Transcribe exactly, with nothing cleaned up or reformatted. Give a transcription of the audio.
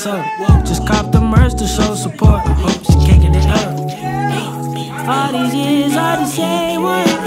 told her, just cop the merch to show support. I hope she kicking it up. All these years, all the same one.